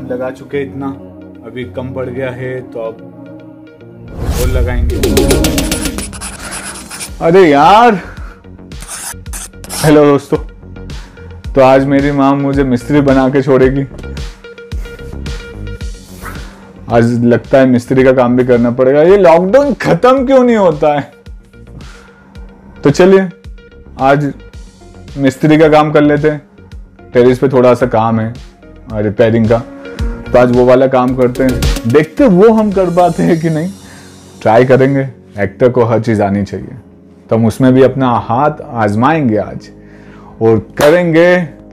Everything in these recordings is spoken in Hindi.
हम लगा चुके इतना, अभी कम पड़ गया है तो अब और लगाएंगे। अरे यार, हेलो दोस्तों, तो आज मेरी माँ मुझे मिस्त्री बना के छोड़ेगी। आज लगता है मिस्त्री का काम भी करना पड़ेगा। ये लॉकडाउन खत्म क्यों नहीं होता है? तो चलिए आज मिस्त्री का काम कर लेते हैं। टेरिस पे थोड़ा सा काम है रिपेयरिंग का, तो आज वो वाला काम करते हैं। देखते वो हम कर पाते हैं कि नहीं, ट्राई करेंगे। एक्टर को हर चीज आनी चाहिए, तो हम उसमें भी अपना हाथ आजमाएंगे आज और करेंगे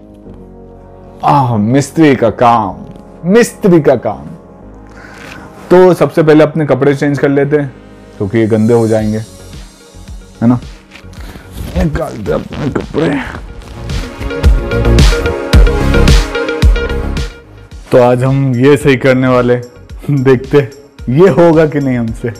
मिस्त्री का काम। तो सबसे पहले अपने कपड़े चेंज कर लेते हैं क्योंकि ये गंदे हो जाएंगे, है ना। निकालते अपने कपड़े। तो आज हम ये सही करने वाले, देखते ये होगा कि नहीं हमसे।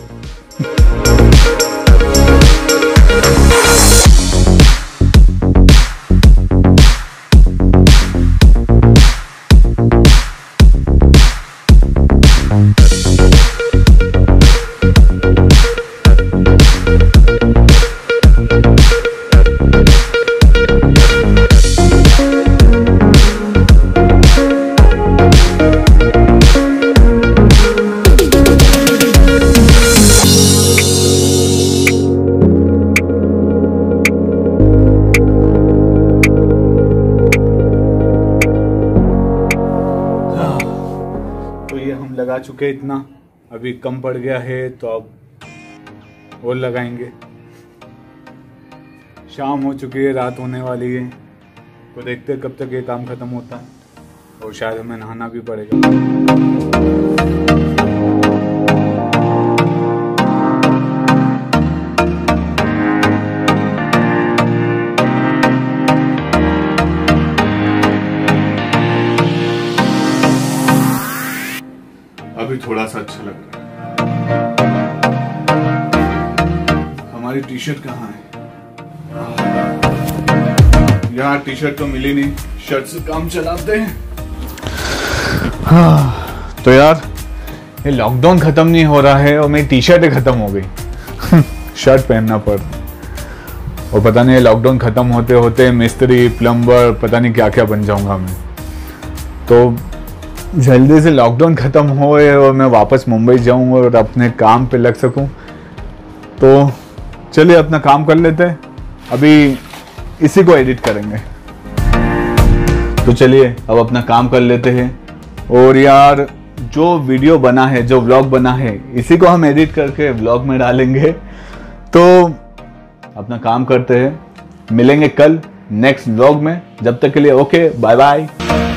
हम लगा चुके इतना, अभी कम पड़ गया है तो अब और लगाएंगे। शाम हो चुकी है, रात होने वाली है, तो देखते कब तक ये काम खत्म होता है और शायद हमें नहाना भी पड़ेगा। अभी थोड़ा सा अच्छा लग रहा है। हमारी टी शर्ट कहाँ है यार? टी शर्ट तो मिली नहीं, शर्ट से काम चलाते हैं। तो यार ये लॉकडाउन खत्म नहीं हो रहा है और मेरी टी शर्ट खत्म हो गई। शर्ट पहनना पड़, और पता नहीं लॉकडाउन खत्म होते होते मिस्त्री, प्लम्बर, पता नहीं क्या क्या बन जाऊंगा मैं। तो जल्दी से लॉकडाउन खत्म होए और मैं वापस मुंबई जाऊं और अपने काम पे लग सकूं। तो चलिए अपना काम कर लेते हैं, अभी इसी को एडिट करेंगे। तो चलिए अब अपना काम कर लेते हैं। और यार जो वीडियो बना है, जो व्लॉग बना है, इसी को हम एडिट करके व्लॉग में डालेंगे। तो अपना काम करते हैं, मिलेंगे कल नेक्स्ट व्लॉग में। जब तक के लिए ओके, बाय बाय।